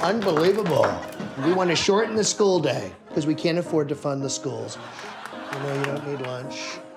Unbelievable. We want to shorten the school day because we can't afford to fund the schools. You know you don't need lunch.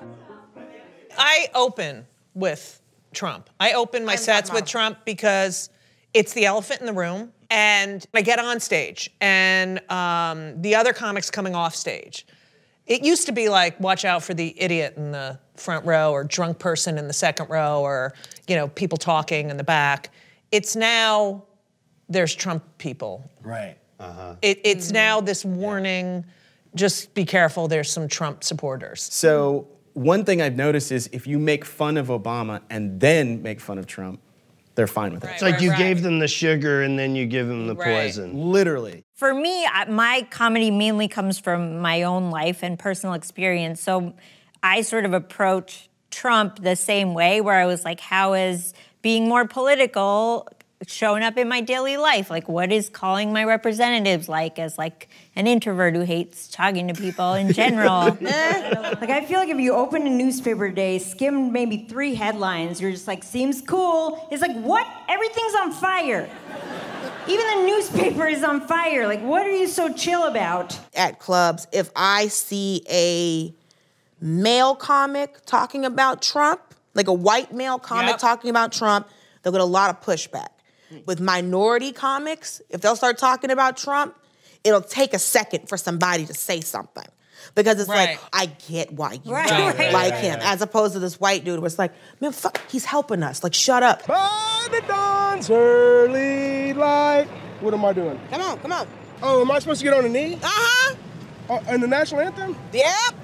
I open with Trump. I open my sets with Trump because it's the elephant in the room, and I get on stage, and the other comics coming off stage. It used to be like, watch out for the idiot in the front row or drunk person in the second row or, you know, people talking in the back. It's now, there's Trump people. Right. It's now this warning, just be careful, there's some Trump supporters. So one thing I've noticed is if you make fun of Obama and then make fun of Trump, they're fine with it. It's like you gave them the sugar and then you give them the poison. Literally. For me, my comedy mainly comes from my own life and personal experience. So I sort of approach Trump the same way, where I was like, how is being more political showing up in my daily life? Like, what is calling my representatives like as like an introvert who hates talking to people in general? Like, I feel like if you open a newspaper today, skim maybe 3 headlines, you're just like, seems cool. It's like, what? Everything's on fire. Even the newspaper is on fire. Like, what are you so chill about? At clubs, if I see a male comic talking about Trump, like a white male comic talking about Trump, they'll get a lot of pushback. With minority comics, if they'll start talking about Trump, it'll take a second for somebody to say something. Because it's like, I get why you don't like him. As opposed to this white dude where it's like, man, fuck, he's helping us. Like, shut up. By the dawn's early light. What am I doing? Come on, come on. Oh, am I supposed to get on the knee? Uh-huh. In the national anthem? Yep.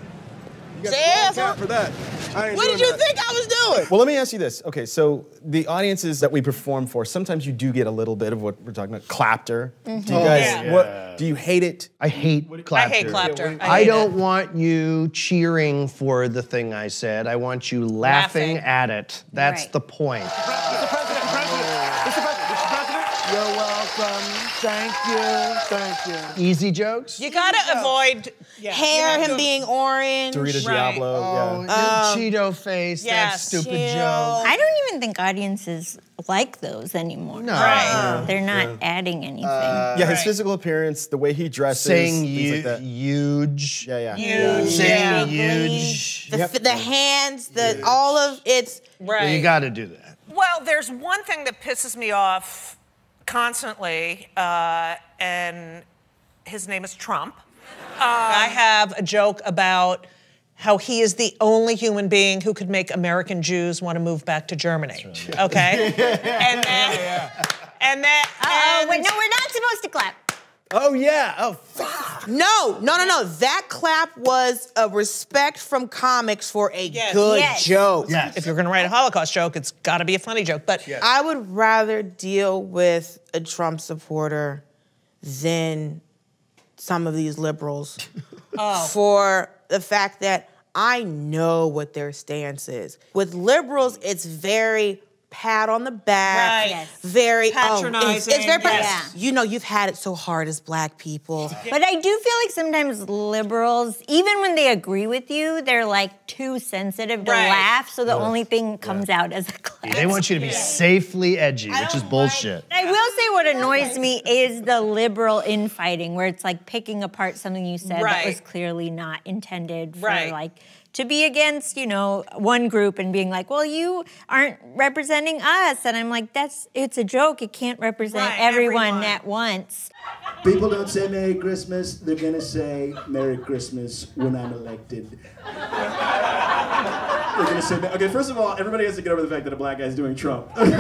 You got the for that. What did you think I was doing? Well, let me ask you this. Okay, so the audiences that we perform for, sometimes you do get a little bit of what we're talking about, clapter. Do you guys, do you hate it? I hate clapter. I hate clapter. I don't want you cheering for the thing I said. I want you laughing at it. That's the point. Mr. President, Mr. President. You're welcome. Thank you. Thank you. Easy jokes? You gotta avoid hair, him being orange. Dorita Diablo. Oh, Cheeto face, that stupid joke. I don't even think audiences like those anymore. No. They're not adding anything. Yeah, his physical appearance, the way he dresses, Saying things like that. huge. Yeah. Saying huge. The hands, all of it's... Well, you gotta do that. Well, there's one thing that pisses me off constantly, and his name is Trump. I have a joke about how he is the only human being who could make American Jews want to move back to Germany. Okay? And then... wait, no, we're not supposed to clap. Oh, yeah. Oh, fuck. No. That clap was a respect from comics for a good joke. Yes. If you're going to write a Holocaust joke, it's got to be a funny joke. But I would rather deal with a Trump supporter than some of these liberals for the fact that I know what their stance is. With liberals, it's very pat on the back, very patronizing. It's very you know, you've had it so hard as black people. But I do feel like sometimes liberals, even when they agree with you, they're like too sensitive to laugh, so the only thing comes out as a clap. They want you to be safely edgy, which is bullshit. I will say what annoys me is the liberal infighting, where it's like picking apart something you said that was clearly not intended for like to be against, you know, one group and being like, well, you aren't representing us. And I'm like, it's a joke. It can't represent everyone at once. People don't say Merry Christmas. They're going to say Merry Christmas when I'm elected. They're going to say, okay, first of all, everybody has to get over the fact that a black guy's doing Trump. When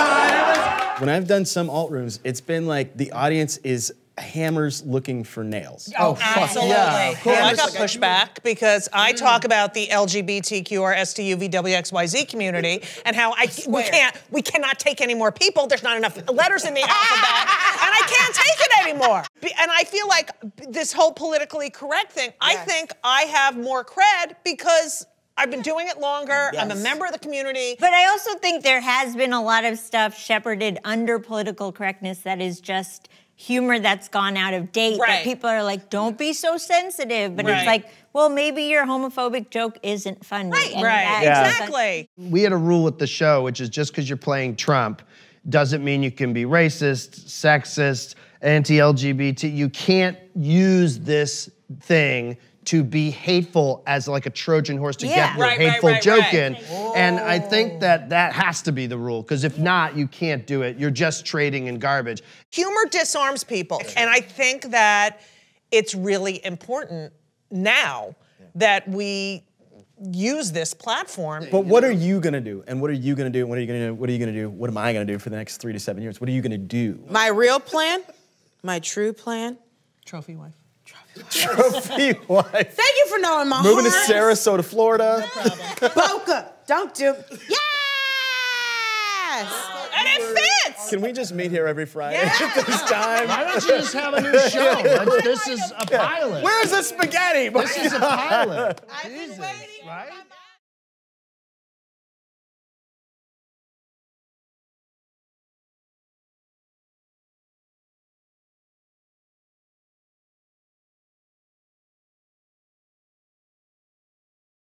I've done some alt rooms, it's been like the audience is hammers looking for nails. Oh, absolutely. I got pushback because I talk about the LGBTQ or STUVWXYZ community and how we cannot take any more people. There's not enough letters in the alphabet, and I can't take it anymore. And I feel like this whole politically correct thing, I think I have more cred because I've been doing it longer. I'm a member of the community. But I also think there has been a lot of stuff shepherded under political correctness that is just humor that's gone out of date, that people are like, don't be so sensitive. But it's like, well, maybe your homophobic joke isn't funny. Exactly. We had a rule at the show, which is just because you're playing Trump doesn't mean you can be racist, sexist, anti-LGBT. You can't use this thing to be hateful as like a Trojan horse to get your hateful joke in. And I think that has to be the rule, because if not, you can't do it. You're just trading in garbage. Humor disarms people, and I think that it's really important now that we use this platform. But what are you gonna do? And what are you gonna do? What are you gonna do? What are you gonna do? What am I gonna do for the next 3 to 7 years? What are you gonna do? My real plan, my true plan. Trophy wife. Trophy wife. Thank you for knowing my Moving heart. to Sarasota, Florida. Boca, don't do. Yes! And it fits! Can we just meet here every Friday at this time? Why don't you just have a new show? This is a pilot. Where's the spaghetti? This is a pilot. I've been waiting. Right?